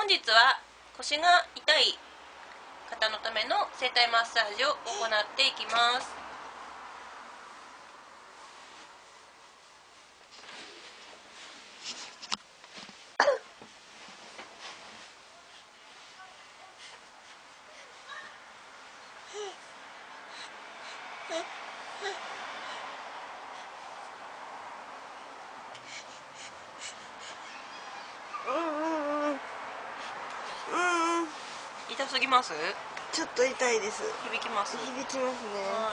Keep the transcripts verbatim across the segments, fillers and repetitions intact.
日は腰が痛い方のための整体マッサージを行っていきます。痛すぎます？ ちょっと痛いです。 響きます？ 響きますね。 はい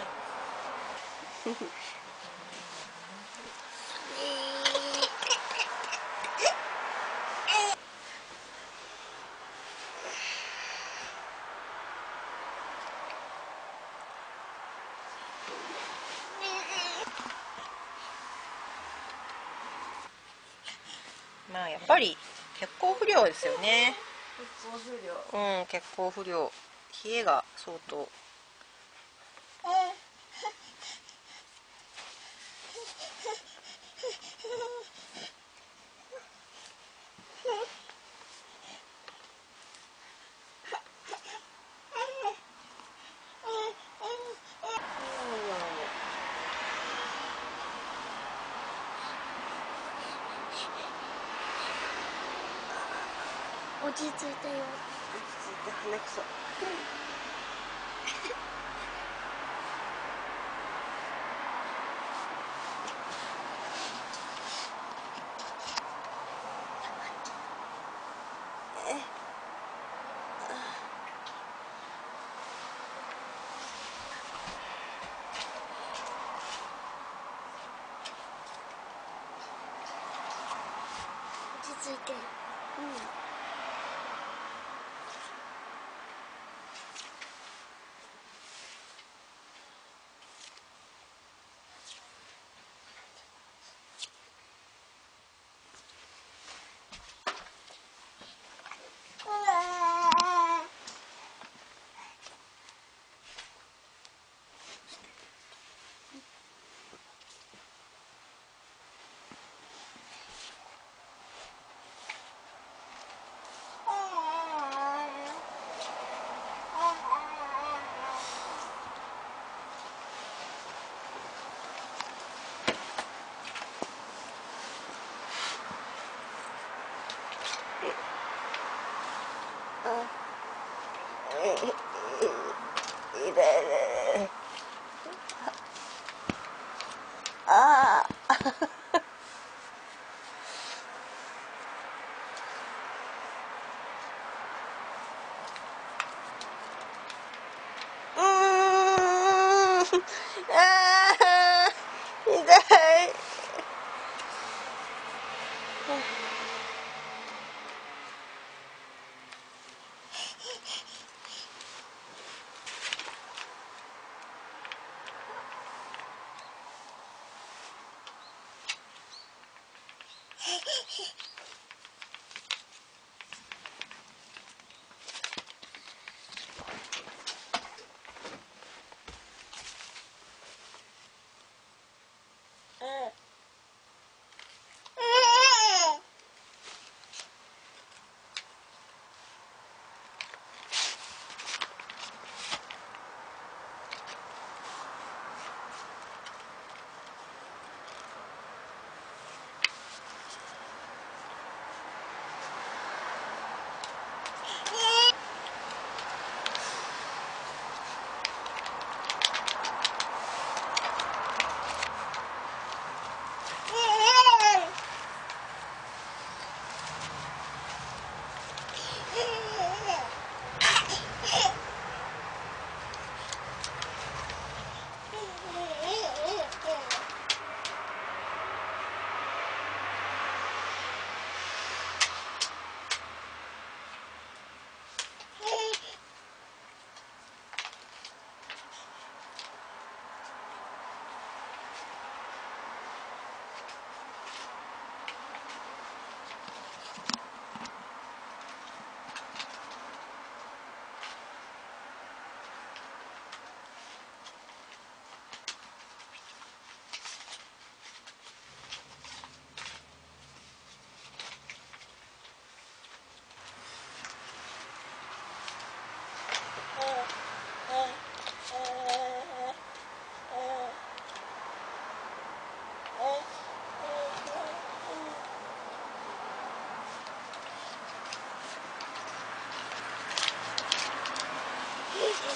まあやっぱり血行不良ですよね。 血行不良。 うん、血行不良、冷えが相当。 落ち着いたよ。落ち着いた。鼻くそ。落ち着いてる。うん。ああ。うーん。ああ。痛い。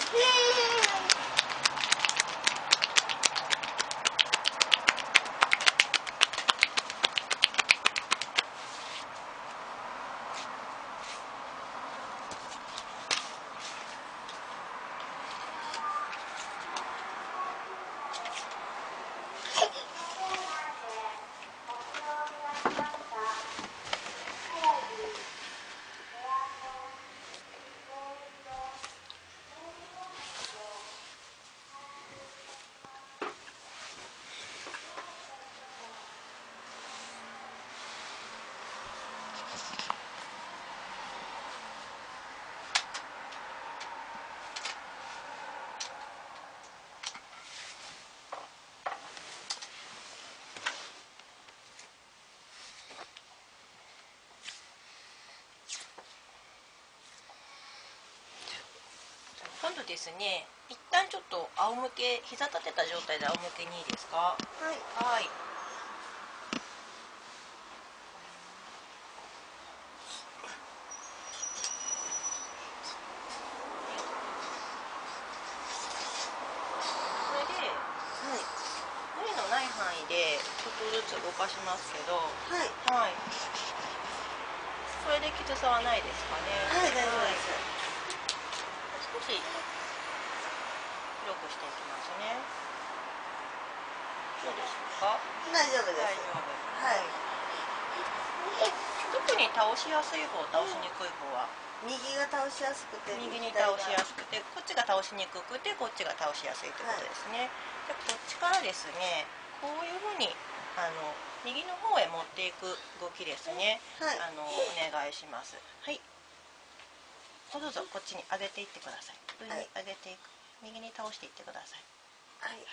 今度ですね、一旦ちょっと仰向け、膝立てた状態で仰向けにいいですか？ はい。 はい。それで、 はい。 無理のない範囲でちょっとずつ動かしますけど、 はい。 はい。それできつさはないですかね？ はい、大丈夫です。 少し広くしていきますね。どうでしょうか？ 大丈夫です。 大丈夫。 はい。 特に倒しやすい方、倒しにくい方は右が倒しやすくて、 右に倒しやすくて、こっちが倒しにくくて、こっちが倒しやすいということですね。で、こっちからですね、こういうふうにあの右の方へ持っていく動きですね。 はい。 あのお願いします。はい。どうぞこっちに上げていってください。上に上げていく。右に倒していってください。 はい。 はい。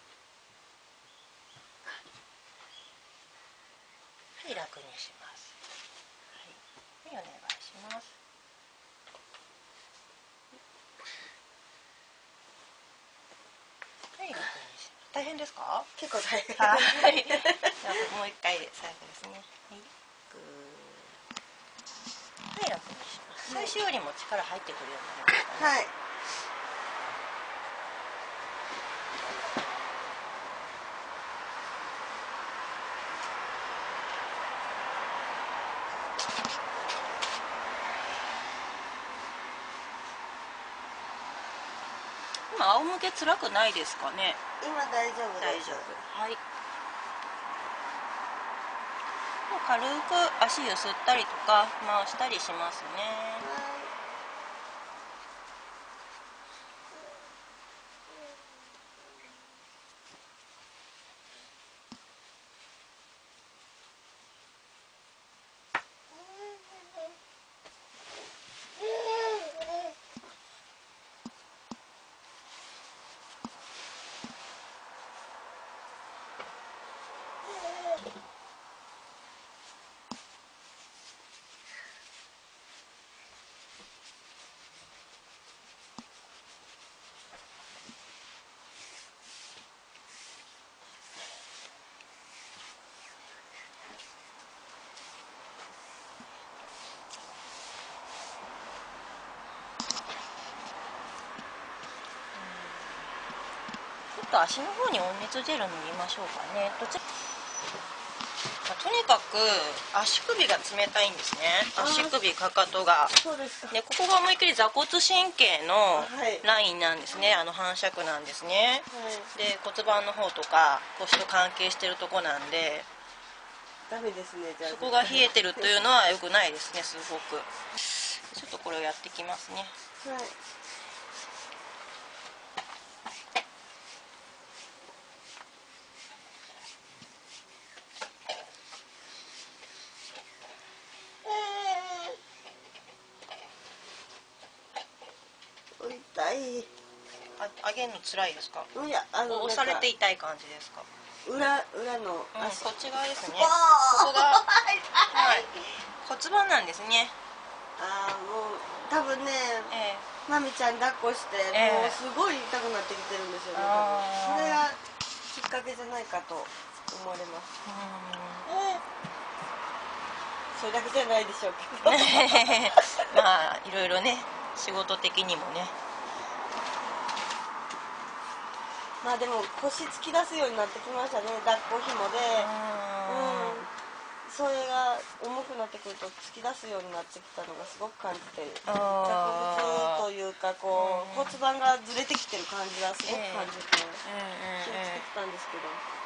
はい、楽にします。はい、はい、お願いします。はい、楽にします。大変ですか？ 結構大変。 はい。じゃあもう一回で最後ですね。はい。グー。はい、楽にします。最初よりも力入ってくるようになりましたね。 はい。 今仰向け辛くないですかね？ 今大丈夫大です。 丈夫。はい。もう軽く足ゆすったりとか回したりしますね。 はい。 ちょっと足の方に温熱ジェル塗りましょうかね。どっちとにかく足首が冷たいんですね。足首かかとが。 そうですか。 でここが思いっきり座骨神経のはいラインなんですね。あの反射区なんですね。 はい。 で骨盤の方とか腰と関係してるとこなんで、 ダメですね。じゃあそこが冷えてるというのは良くないですね。すごくちょっとこれをやってきますね。 はい。痛い。 あ、上げるの辛いですか？ いや、あの押されて痛い感じですか？ 裏裏のうん、 足。 こっち側ですね。 こここが、はい、骨盤なんですね。 ああ、もう多分ね、 ええ、 まみちゃん抱っこして、 ええもうすごい痛くなってきてるんですよね。 あー多分それがきっかけじゃないかと思われます。それだけじゃないでしょうけど。 まあいろいろね、仕事的にもねまあでも腰突き出すようになってきましたね、抱っこ紐で。うん、それが重くなってくると突き出すようになってきたのがすごく感じて、 あ弱骨というかこう、うん、骨盤がずれてきてる感じがすごく感じて、えー、気をつけてたんですけど、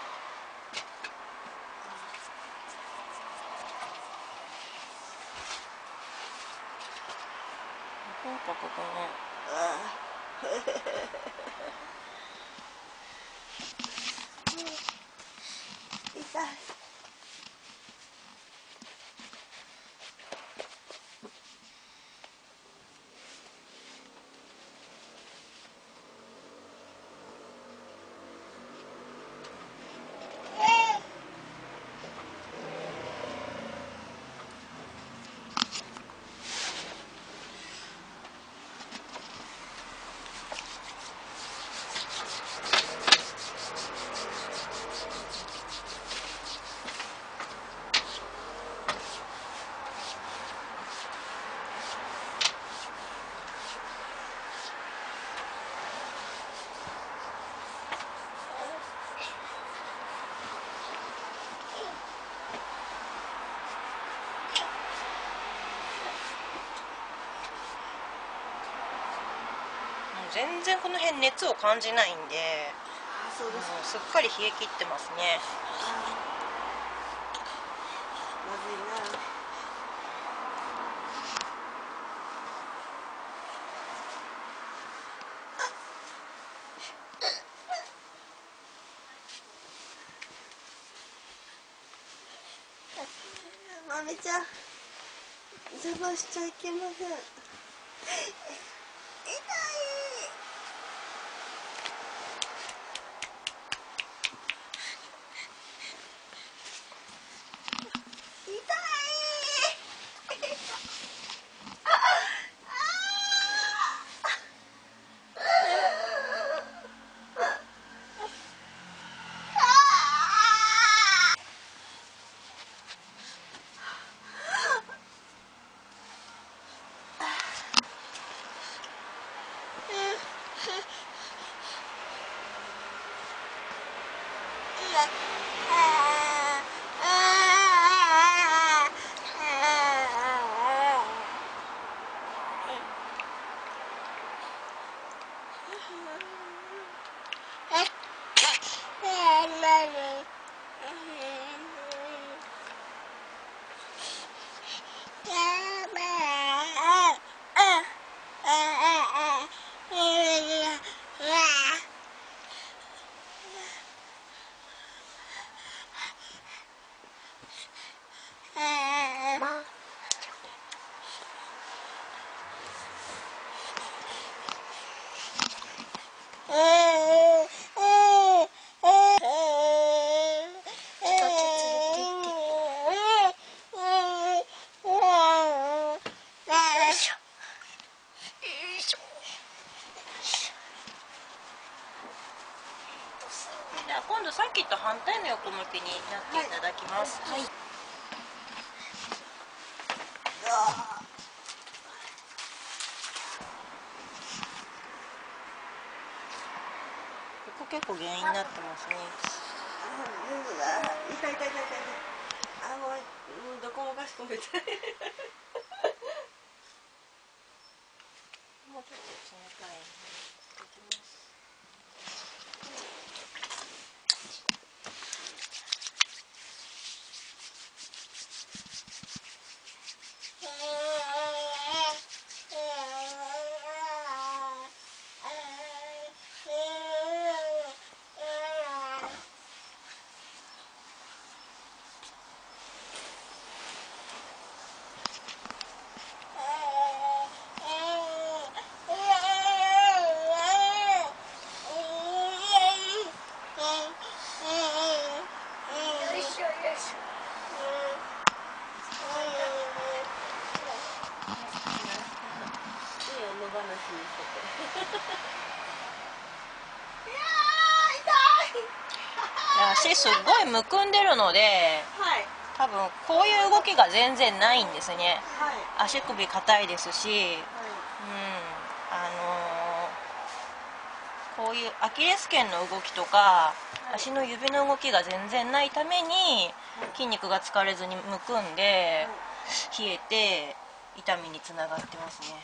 コンパクトね。 痛い。 全然この辺熱を感じないんで、 あ、そうですか。 すっかり冷え切ってますね。 まずいな。まめちゃん、邪魔しちゃいけません。痛い。 じゃあ今度さっきと反対の横向きになっていただきます。はい。はい、ここ結構原因になってますね。 痛い痛い痛い痛い。あ、もうどこもかしこも痛い。 もうちょっと冷たい。できます。足すごいむくんでるので、 はい、 多分こういう動きが全然ないんですね。 はい、 足首硬いですし、はい、うん、あのこういうアキレス腱の動きとか、はい、足の指の動きが全然ないために筋肉が疲れずにむくんで、はい、冷えて痛みにつながってますね。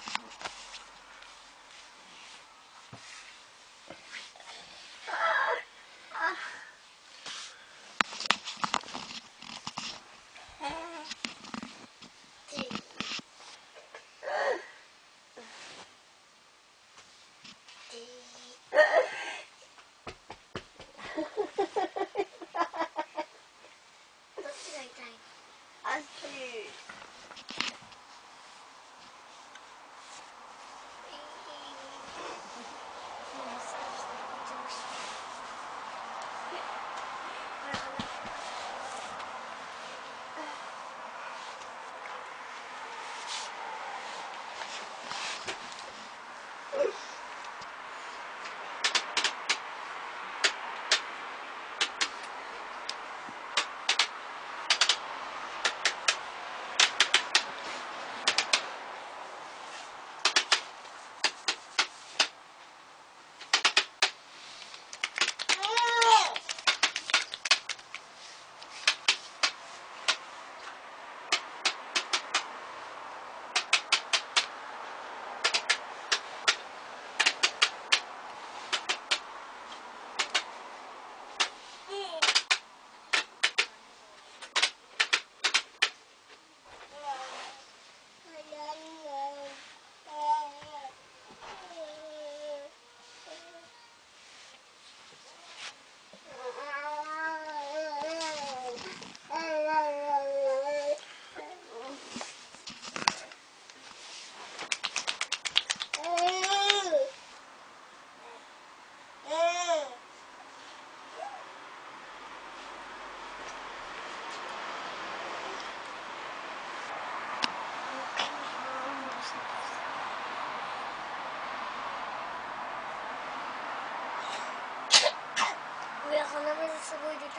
鼻水すごい出た。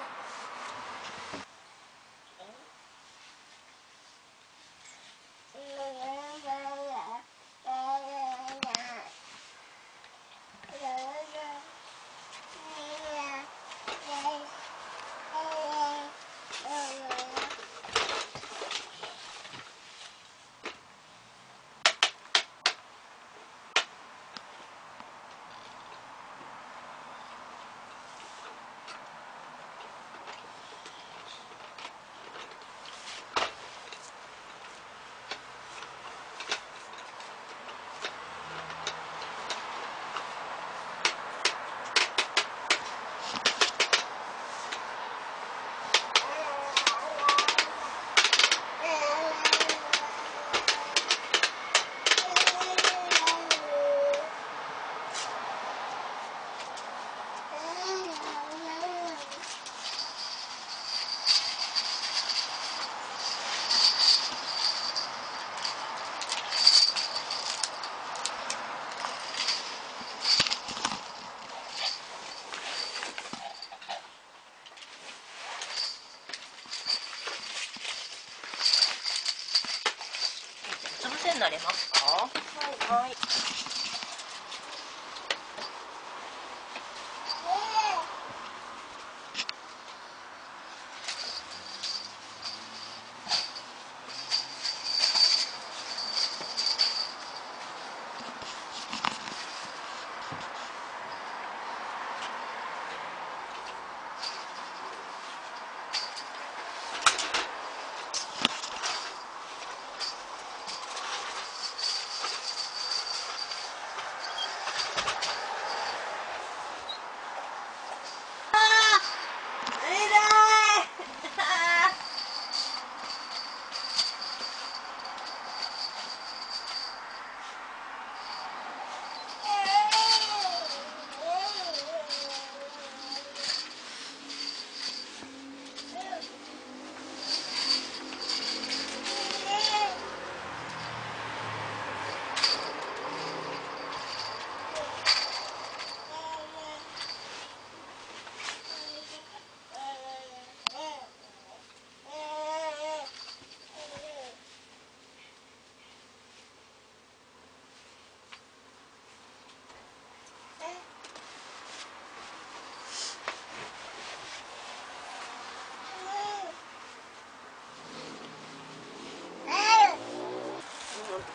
になれますか？はい。はい。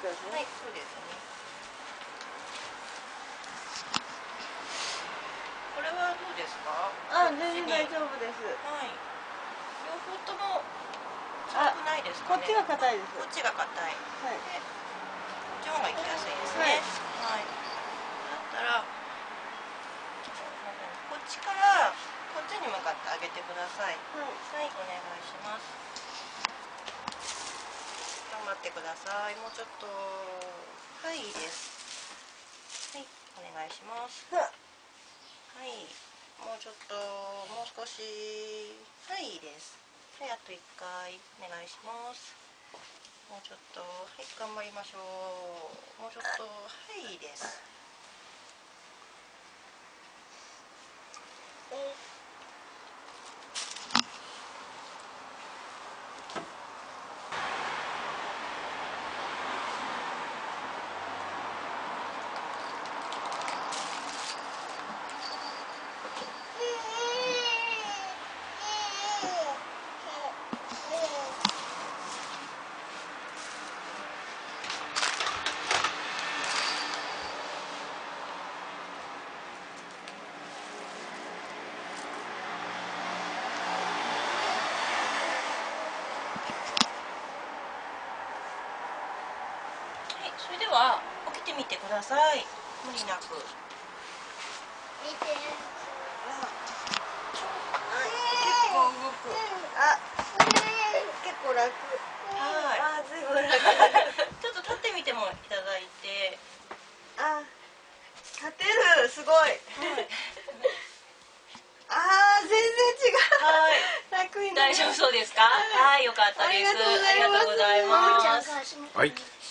くですね。 はい、そうですね。これはどうですか？ あ、全然大丈夫です。 はい。両方とも辛くないですかね？ こっちが硬いです。 こっちが硬い。 はい。 で、こっちの方が行きやすいですね。はい。だったら、こっちからこっちに向かって上げてください。 はい。 はい、お願いします。頑張ってください。もうちょっと。はい、いいです。はい、お願いします。はい、もうちょっと、もう少し。はい、いいです。はい、あといっかいお願いします。もうちょっと、はい、頑張りましょう。もうちょっと、はい、いいです。それでは起きてみてください。無理なく。 見て。 結構動く。あ、結構楽。 はい。 あ、ずいぶん楽。 ちょっと立ってみてもいただいて。 あ、立てる、すごい。はい、あー、全然違う。 はい。 楽になる。 大丈夫そうですか？はい、よかったです。ありがとうございます。 まーちゃんからしも。 はい。